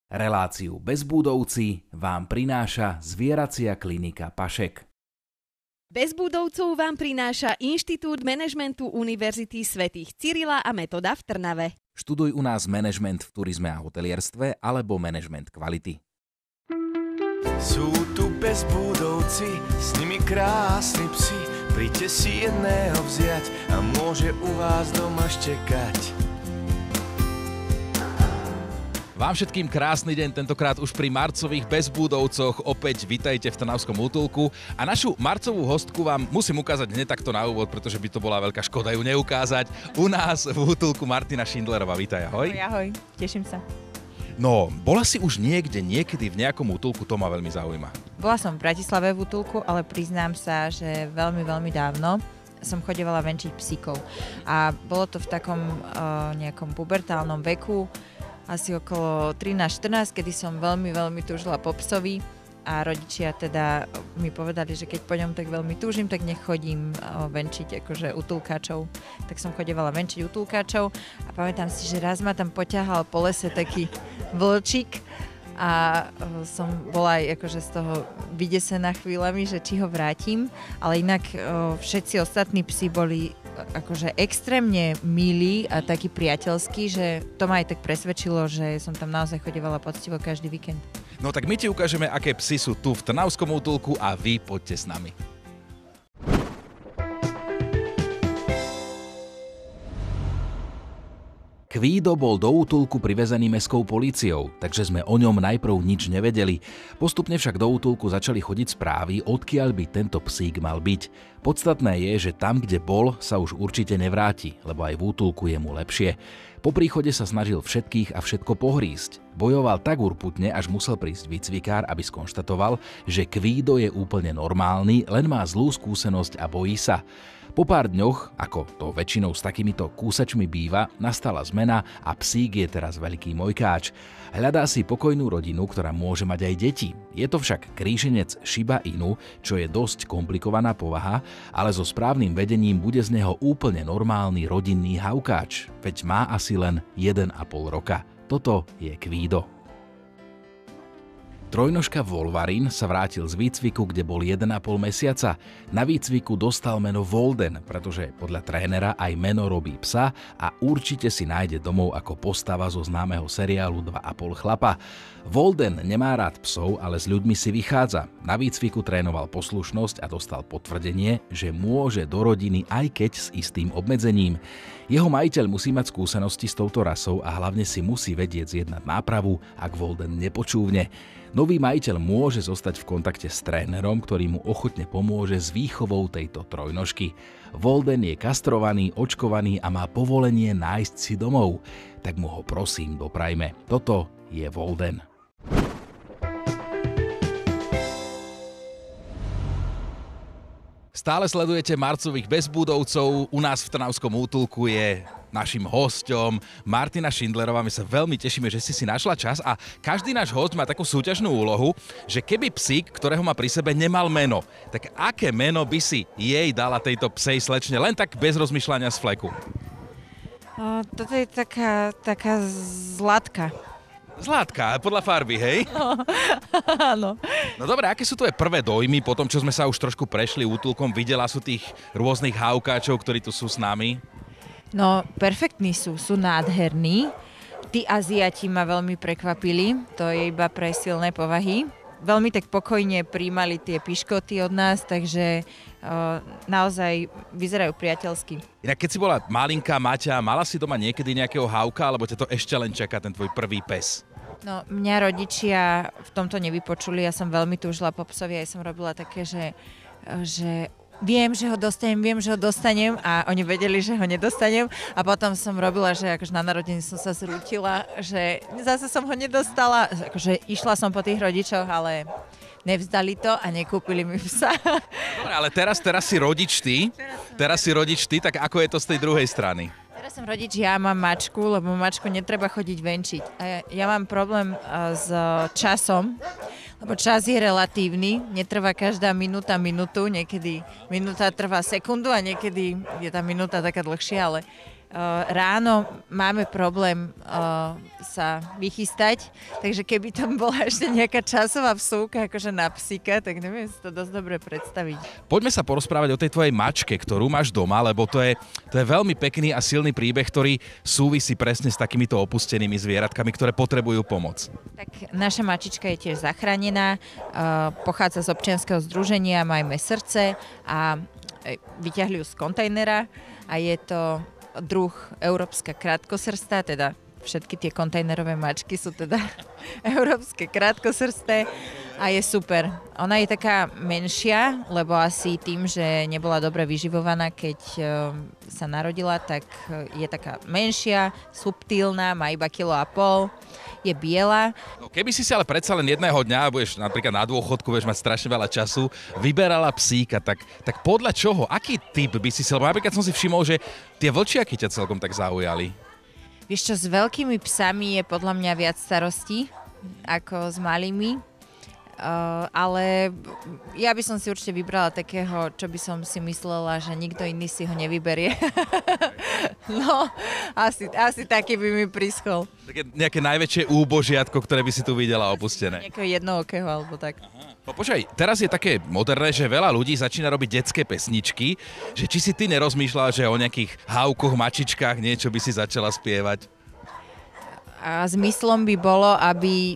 Reláciu Bezbúdovci vám prináša Zvieracia klinika Pašek. Bezbúdovcov vám prináša Inštitút manažmentu Univerzity svätých Cyrila a Metoda v Trnave. Študuj u nás manažment v turizme a hotelierstve alebo manažment kvality. Sú tu bezbúdovci, s nimi krásni psi. Príďte si jedného vziať a môže u vás doma štekať. Vám všetkým krásny deň, tentokrát už pri marcových bezbúdovcoch. Opäť vitajte v Trnavskom útulku. A našu marcovú hostku vám musím ukázať hneď takto na úvod, pretože by to bola veľká škoda ju neukázať. U nás v útulku Martina Šindlerová. Vítaj, ahoj. Ahoj, teším sa. No, bola si už niekedy v nejakom útulku, to ma veľmi zaujíma. Bola som v Bratislave v útulku, ale priznám sa, že veľmi dávno som chodievala venčiť psíkov. A bolo to v takom nejakom pubertálnom veku, asi okolo 13-14, kedy som veľmi túžila po psovi a rodičia teda mi povedali, že keď po ňom tak veľmi túžim, tak nech chodím venčiť akože utulkáčov. Tak som chodievala venčiť utulkáčov a pamätám si, že raz ma tam poťahal po lese taký vlčík a som bola aj akože z toho vydesená chvíľami, že či ho vrátim, ale inak všetci ostatní psi boli akože extrémne milí a taký priateľský, že to ma aj tak presvedčilo, že som tam naozaj chodievala poctivo každý víkend. No tak my ti ukážeme, aké psy sú tu v Trnavskom útulku a vy poďte s nami. Kvído bol do útulku privezený mestskou políciou, takže sme o ňom najprv nič nevedeli. Postupne však do útulku začali chodiť správy, odkiaľ by tento psík mal byť. Podstatné je, že tam, kde bol, sa už určite nevráti, lebo aj v útulku je mu lepšie. Po príchode sa snažil všetkých a všetko pohrísť. Bojoval tak urputne, až musel prísť výcvikár, aby skonštatoval, že Kvído je úplne normálny, len má zlú skúsenosť a bojí sa. Po pár dňoch, ako to väčšinou s takýmito kúsačmi býva, nastala zmena a psík je teraz veľký mojkáč. Hľadá si pokojnú rodinu, ktorá môže mať aj deti. Je to však kríženec Shiba Inu, čo je dosť komplikovaná povaha, ale so správnym vedením bude z neho úplne normálny rodinný haukáč, veď má asi len 1,5 roka. Toto je Kvído. Trojnožka Wolverine sa vrátil z výcviku, kde bol 1,5 mesiaca. Na výcviku dostal meno Volden, pretože podľa trénera aj meno robí psa a určite si nájde domov ako postava zo známeho seriálu 2,5 chlapa. Volden nemá rád psov, ale s ľuďmi si vychádza. Na výcviku trénoval poslušnosť a dostal potvrdenie, že môže do rodiny aj keď s istým obmedzením. Jeho majiteľ musí mať skúsenosti s touto rasou a hlavne si musí vedieť zjednať nápravu, ak Volden nepočúvne. Nový majiteľ môže zostať v kontakte s trénerom, ktorý mu ochotne pomôže s výchovou tejto trojnožky. Volden je kastrovaný, očkovaný a má povolenie nájsť si domov. Tak mu ho prosím doprajme. Toto je Volden. Stále sledujete marcových bezbúdovcov. U nás v Trnavskom útulku je našim hosťom Martina Šindlerová. My sa veľmi tešíme, že si našla čas a každý náš host má takú súťažnú úlohu, že keby psík, ktorého má pri sebe, nemal meno, tak aké meno by si jej dala tejto psej slečne? Len tak bez rozmýšľania z fleku. Toto je taká Zlatka. Zlátka, podľa farby, hej? Áno. No dobre, aké sú tvoje prvé dojmy po tom, čo sme sa už trošku prešli útulkom? Videla sú tých rôznych haukáčov, ktorí tu sú s nami? No, perfektní sú nádherní. Tí Aziati ma veľmi prekvapili, to je iba pre silné povahy. Veľmi tak pokojne prijímali tie piškoty od nás, takže naozaj vyzerajú priateľsky. Inak keď si bola malinká Maťa, mala si doma niekedy nejakého hauka, alebo ťa to ešte len čaká, ten tvoj prvý pes? No, mňa rodičia v tomto nevypočuli, ja som veľmi túžila po psovi, aj som robila také, že viem, že ho dostanem a oni vedeli, že ho nedostanem a potom som robila, že akože na narodení som sa zrútila, že zase som ho nedostala, akože išla som po tých rodičoch, ale nevzdali to a nekúpili mi psa. Dobre, ale teraz si rodič ty. Teraz si rodič ty, tak ako je to z tej druhej strany? Teraz som rodič, ja mám mačku, lebo mačku netreba chodiť venčiť. A ja mám problém s časom, lebo čas je relatívny, netrvá každá minúta minútu, niekedy minúta trvá sekundu a niekedy je tá minúta taká dlhšia, ale ráno máme problém sa vychystať, takže keby tam bola ešte nejaká časová vsúka akože na psíka, tak neviem si to dosť dobre predstaviť. Poďme sa porozprávať o tej tvojej mačke, ktorú máš doma, lebo to je veľmi pekný a silný príbeh, ktorý súvisí presne s takýmito opustenými zvieratkami, ktoré potrebujú pomoc. Tak naša mačička je tiež zachránená, pochádza z občianskeho združenia Majme srdce a vyťahli ju z kontajnera a je to druh európska krátkosrstá, teda všetky tie kontajnerové mačky sú teda európske krátkosrsté a je super. Ona je taká menšia, lebo asi tým, že nebola dobre vyživovaná, keď sa narodila, tak je taká menšia, subtilná, má iba 1,5 kg, je biela. No, keby si ale predsa len jedného dňa, budeš napríklad na dôchodku, budeš mať strašne veľa času, vyberala psíka, tak podľa čoho? Aký typ by si lebo napríklad som si všimol, že tie vlčiaky ťa celkom tak zaujali. Vieš čo, s veľkými psami je podľa mňa viac starostí ako s malými, ale ja by som si určite vybrala takého, čo by som si myslela, že nikto iný si ho nevyberie. No, asi taký by mi prischol. Také nejaké najväčšie úbožiatko, ktoré by si tu videla opustené. Nejakého jednookého alebo tak. No počkaj, teraz je také moderné, že veľa ľudí začína robiť detské pesničky, že či si ty nerozmýšľala, že o nejakých hávkoch, mačičkách niečo by si začala spievať? A zmyslom by bolo, aby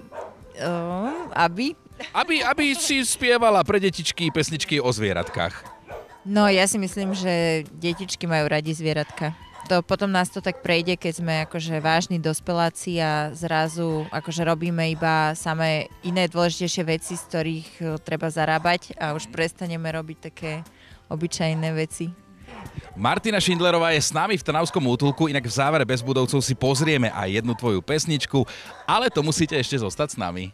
si spievala pre detičky pesničky o zvieratkách. No ja si myslím, že detičky majú radi zvieratka. Potom nás to tak prejde, keď sme akože vážni dospeláci a zrazu akože robíme iba samé iné dôležitejšie veci, z ktorých treba zarábať a už prestaneme robiť také obyčajné veci. Martina Šindlerová je s nami v Trnavskom útulku, inak v závere Bezbudovcov si pozrieme aj jednu tvoju pesničku, ale to musíte ešte zostať s nami.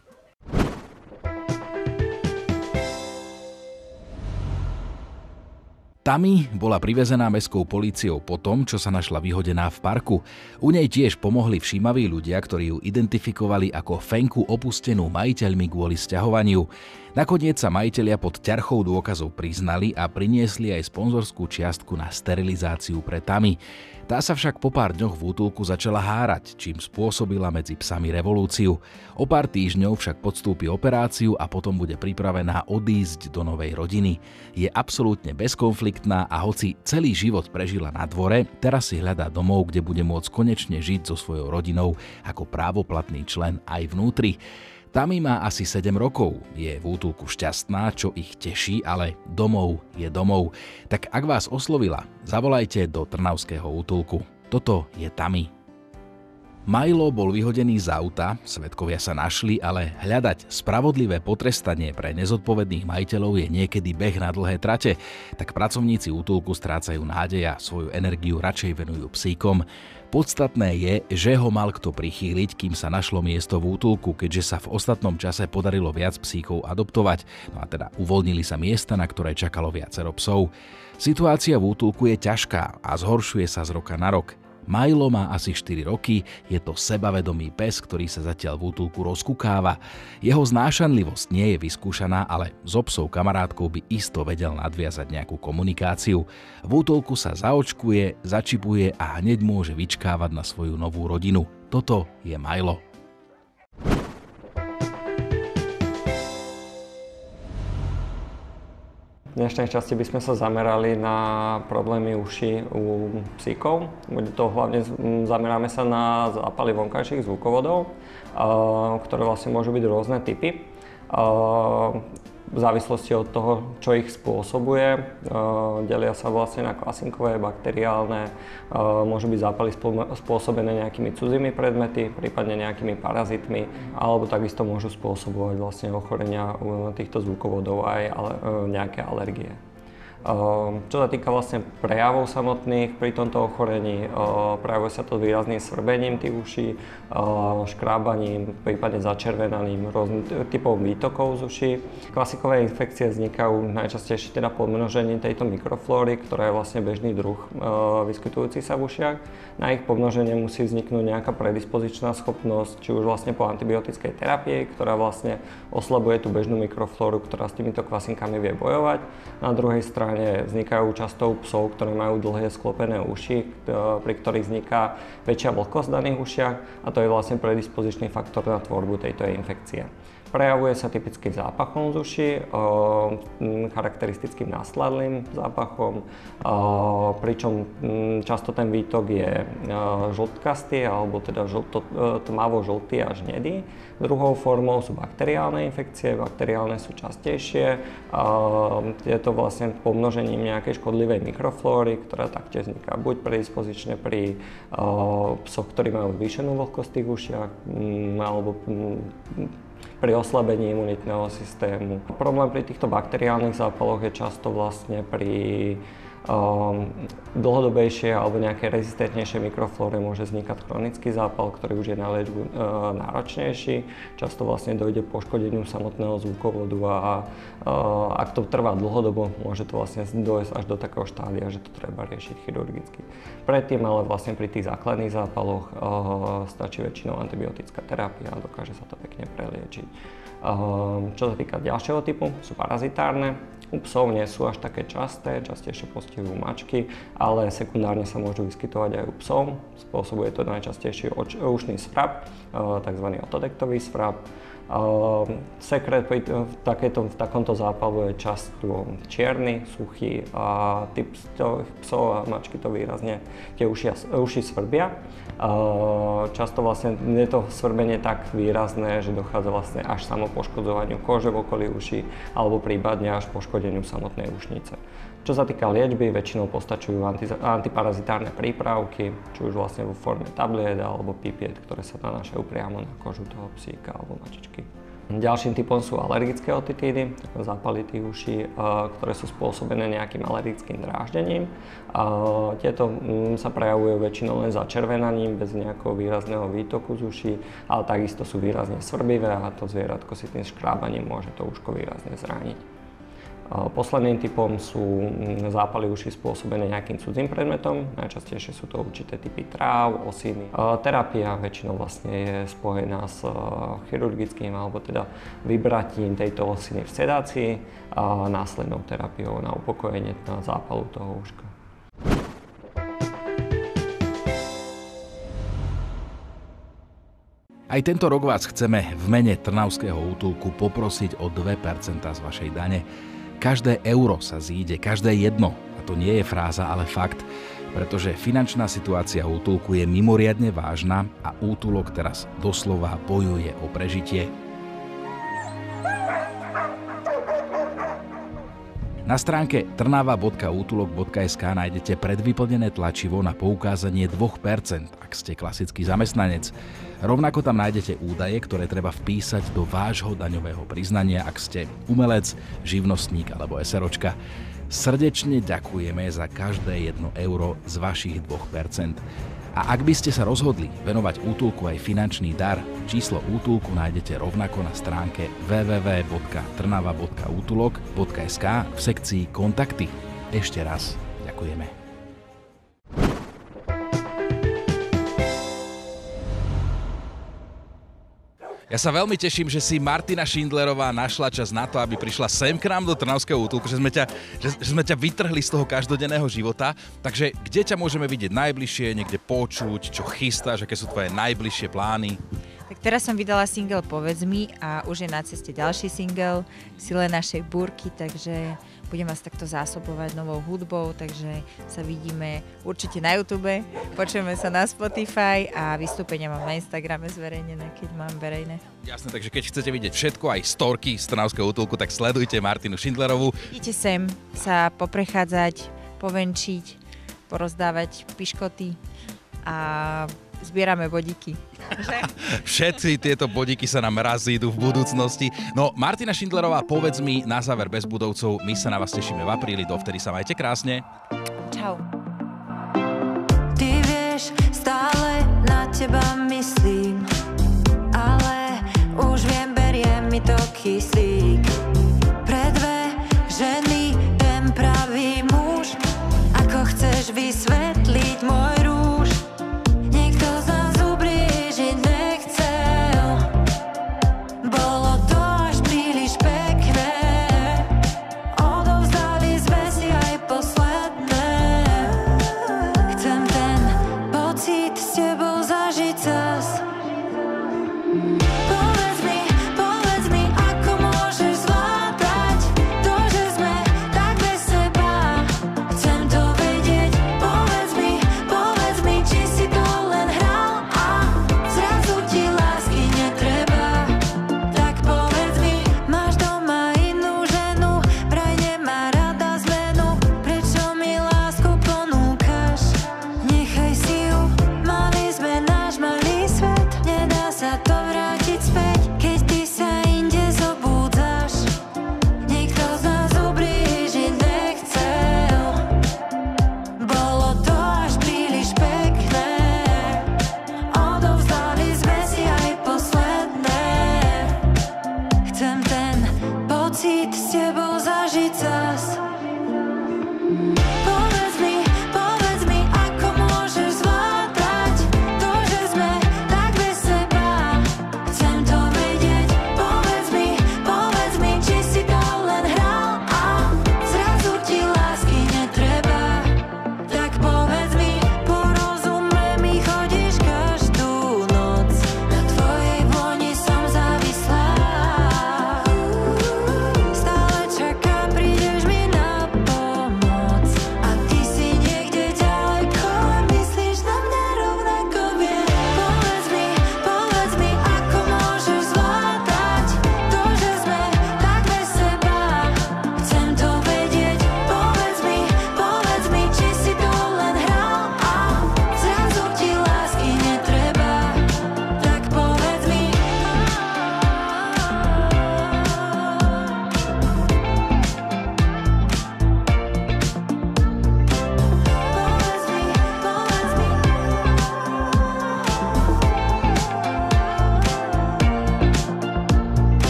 Tami bola privezená mestskou políciou po tom, čo sa našla vyhodená v parku. U nej tiež pomohli všímaví ľudia, ktorí ju identifikovali ako Fenku opustenú majiteľmi kvôli sťahovaniu. Nakoniec sa majitelia pod ťarchou dôkazov priznali a priniesli aj sponzorskú čiastku na sterilizáciu pre Tami. Tá sa však po pár dňoch v útulku začala hárať, čím spôsobila medzi psami revolúciu. O pár týždňov však podstúpi operáciu a potom bude pripravená odísť do novej rodiny. Je absolútne bezkonfliktná a hoci celý život prežila na dvore, teraz si hľadá domov, kde bude môcť konečne žiť so svojou rodinou ako právoplatný člen aj vnútri. Tami má asi 7 rokov, je v útulku šťastná, čo ich teší, ale domov je domov. Tak ak vás oslovila, zavolajte do Trnavského útulku. Toto je Tami. Milo bol vyhodený z auta, svedkovia sa našli, ale hľadať spravodlivé potrestanie pre nezodpovedných majiteľov je niekedy beh na dlhé trate, tak pracovníci útulku strácajú nádej a svoju energiu radšej venujú psíkom. Podstatné je, že ho mal kto prichýliť, kým sa našlo miesto v útulku, keďže sa v ostatnom čase podarilo viac psíkov adoptovať, no a teda uvoľnili sa miesta, na ktoré čakalo viacero psov. Situácia v útulku je ťažká a zhoršuje sa z roka na rok. Milo má asi 4 roky, je to sebavedomý pes, ktorý sa zatiaľ v útulku rozkukáva. Jeho znášanlivosť nie je vyskúšaná, ale so psou kamarátkou by isto vedel nadviazať nejakú komunikáciu. V útulku sa zaočkuje, začipuje a hneď môže vyčkávať na svoju novú rodinu. Toto je Milo. V dnešnej časti by sme sa zamerali na problémy uší u psíkov. Bude to hlavne zameráme sa na zápaly vonkajších zvukovodov, ktoré vlastne môžu byť rôzne typy. V závislosti od toho, čo ich spôsobuje, delia sa vlastne na klasinkové, bakteriálne, môžu byť zápaly spôsobené nejakými cudzými predmety, prípadne nejakými parazitmi, alebo takisto môžu spôsobovať vlastne ochorenia týchto zvukovodov aj nejaké alergie. Čo sa týka vlastne prejavov samotných pri tomto ochorení, prejavuje sa to výrazným svrbením tých uší, škrábaním, prípadne začervenaním rôznych typov výtokov z uší. Klasikové infekcie vznikajú najčastejšie teda pomnožením tejto mikroflóry, ktorá je vlastne bežný druh vyskytujúci sa v ušiach. Na ich pomnoženie musí vzniknúť nejaká predispozičná schopnosť, či už vlastne po antibiotickej terapii, ktorá vlastne oslabuje tú bežnú mikroflóru, ktorá s týmito kvasinkami vie bojovať. Na druhej strane strane vznikajú často u psov, ktoré majú dlhé sklopené uši, pri ktorých vzniká väčšia vlhkosť v daných ušiach a to je vlastne predispozičný faktor na tvorbu tejto infekcie. Prejavuje sa typicky zápachom z uši, charakteristickým násladlým zápachom, pričom často ten výtok je žltkastý alebo teda tmavo-žltý až hnedý. Druhou formou sú bakteriálne infekcie, bakteriálne sú častejšie. Je to vlastne pomnožením nejakej škodlivej mikroflóry, ktorá taktiež vzniká buď predispozične pri psoch, ktorí majú zvýšenú vlhkosť v tých ušiach, alebo pri oslabení imunitného systému. Problém pri týchto bakteriálnych zápaloch je často vlastne pri dlhodobejšie alebo nejaké rezistentnejšie mikroflóre môže vznikať chronický zápal, ktorý už je na liečbu náročnejší. Často vlastne dojde k poškodeniu samotného zvukovodu a ak to trvá dlhodobo, môže to vlastne dojsť až do takého štádia, že to treba riešiť chirurgicky. Predtým ale vlastne pri tých základných zápaloch stačí väčšinou antibiotická terapia a dokáže sa to pekne preliečiť. Čo sa týka ďalšieho typu, sú parazitárne. U psov nie sú až také časté, častejšie postihujú mačky, ale sekundárne sa môžu vyskytovať aj u psov. Spôsobuje to najčastejšie ušný svrap, tzv. Otodektový svrap. Sekret v takomto zápalu je často čierny, suchý a typ psov a mačky to výrazne tie uši svrbia. Často vlastne je to svrbenie tak výrazné, že dochádza vlastne až samopoškodzovaniu kože v okolí uší alebo prípadne až poškodeniu samotnej ušnice. Čo sa týka liečby, väčšinou postačujú antiparazitárne prípravky, či už vlastne vo forme tabliet alebo pipiet, ktoré sa nanášajú priamo na kožu toho psíka alebo mačičky. Ďalším typom sú alergické otitídy, zápaly tých uší, ktoré sú spôsobené nejakým alergickým dráždením. Tieto sa prejavujú väčšinou len začervenaním, bez nejakého výrazného výtoku z uší, ale takisto sú výrazne svrbivé a to zvieratko si tým škrábaním môže to uško výrazne zraniť. Posledným typom sú zápaly uší spôsobené nejakým cudzým predmetom, najčastejšie sú to určité typy tráv, osiny. Terapia väčšinou vlastne je spojená s chirurgickým alebo teda vybratím tejto osiny v sedácii a následnou terapiou na upokojenie zápalu toho uška. Aj tento rok vás chceme v mene Trnavského útulku poprosiť o 2% z vašej dane. Každé euro sa zíde, každé jedno. A to nie je fráza, ale fakt. Pretože finančná situácia útulku je mimoriadne vážna a útulok teraz doslova bojuje o prežitie. Na stránke trnava.útulok.sk nájdete predvyplnené tlačivo na poukázanie 2%, ak ste klasický zamestnanec. Rovnako tam nájdete údaje, ktoré treba vpísať do vášho daňového priznania, ak ste umelec, živnostník alebo eseročka. Srdečne ďakujeme za každé 1 euro z vašich 2%. A ak by ste sa rozhodli venovať útulku aj finančný dar, číslo útulku nájdete rovnako na stránke www.trnava.útulok.sk v sekcii Kontakty. Ešte raz ďakujeme. Ja sa veľmi teším, že si Martina Šindlerová našla čas na to, aby prišla sem k nám do Trnavského útulku, že sme ťa vytrhli z toho každodenného života. Takže kde ťa môžeme vidieť najbližšie, niekde počuť, čo chystáš, aké sú tvoje najbližšie plány? Tak teraz som vydala single Povedz mi a už je na ceste ďalší single Sile našej búrky, takže budem vás takto zásobovať novou hudbou, takže sa vidíme určite na YouTube, počujeme sa na Spotify a vystúpenia mám na Instagrame zverejnené, keď mám verejné. Jasné, takže keď chcete vidieť všetko, aj storky z Trnavského útulku, tak sledujte Martinu Šindlerovú. Idite sem sa poprechádzať, povenčiť, porozdávať piškoty a zbierame bodíky. Všetci tieto bodíky sa nám raz idú v budúcnosti. No, Martina Šindlerová, povedz mi na záver bez budovcov, my sa na vás tešíme v apríli, dovtedy sa majte krásne. Čau. Ty vieš, stále na teba myslím, ale už viem, berie mi to kyslík. Pre 2 ženy ten pravý muž, ako chceš vysvetliť môj rúž. Nikto z nás ublížiť nechcel, bolo to až príliš pekné. Odovzdali sme si aj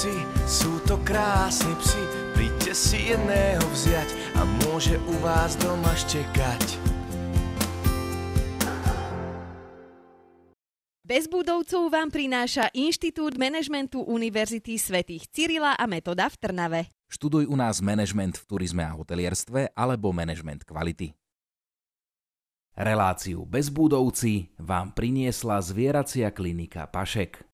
Bezbudovci, sú to krásni psi, príďte si jedného vziať a môže u vás doma štekať. Bezbudovcov vám prináša Inštitút manažmentu Univerzity svätých Cyrila a Metoda v Trnave. Študuj u nás manažment v turizme a hotelierstve alebo manažment kvality. Reláciu Bezbudovci vám priniesla zvieracia klinika Pašek.